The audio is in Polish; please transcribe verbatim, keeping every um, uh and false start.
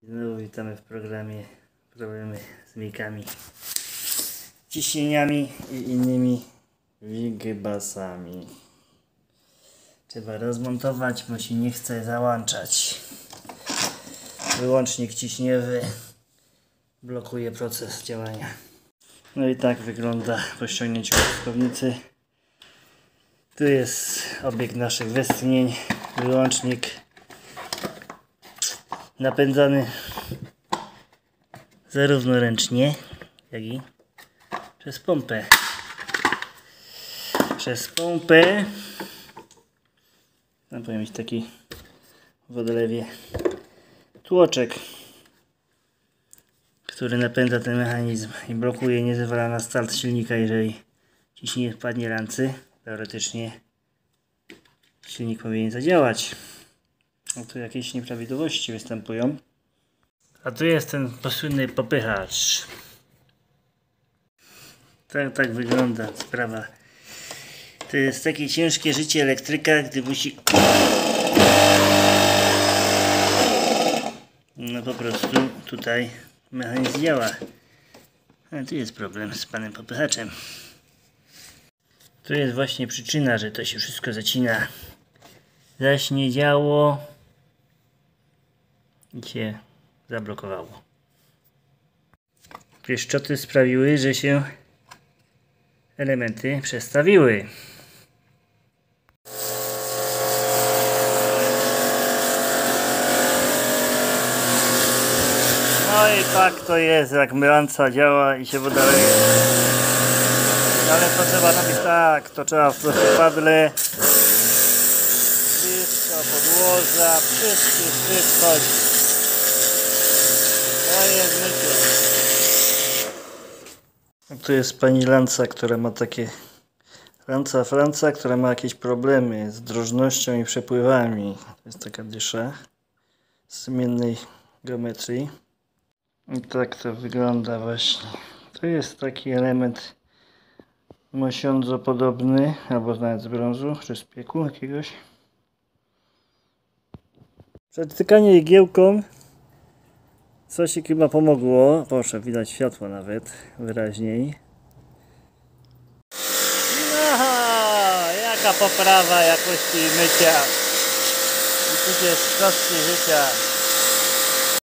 Znowu witamy w programie Problemy z miejkami, ciśnieniami i innymi wigibasami. Trzeba rozmontować, bo się nie chce załączać. Wyłącznik ciśniowy blokuje proces działania. No i tak wygląda po ściągnięciu użytkownicy. Tu jest obieg naszych westchnień, wyłącznik napędzany zarówno ręcznie, jak i przez pompę. Przez pompę tam powinien mieć taki w odlewie tłoczek, który napędza ten mechanizm i blokuje, nie zezwala na start silnika, jeżeli ciśnienie wpadnie rancy. Teoretycznie silnik powinien zadziałać. No tu jakieś nieprawidłowości występują. A tu jest ten posłynny popychacz. Tak, tak wygląda sprawa. To jest takie ciężkie życie elektryka, gdy musi... No po prostu tutaj mechanizm działa. A tu jest problem z panem popychaczem. Tu jest właśnie przyczyna, że to się wszystko zacina. Zaś nie działo i się zablokowało. Pieszczoty sprawiły, że się elementy przestawiły. No i tak to jest, jak mylanca działa i się woda leje. Ale to trzeba robić tak, to trzeba w padle, blisko podłoża, wszystkie wszystko. To jest mycie. Tu jest pani Lanca, która ma takie Lanca Franca, która ma jakieś problemy z drożnością i przepływami. To jest taka dysza z zmiennej geometrii. I tak to wygląda właśnie. To jest taki element mosiądzo podobny, albo nawet z brązu, czy z pieku jakiegoś. Przetykanie igiełką coś chyba pomogło. Proszę, widać światło nawet wyraźniej. Aha, jaka poprawa jakości mycia i tudzież kostki życia.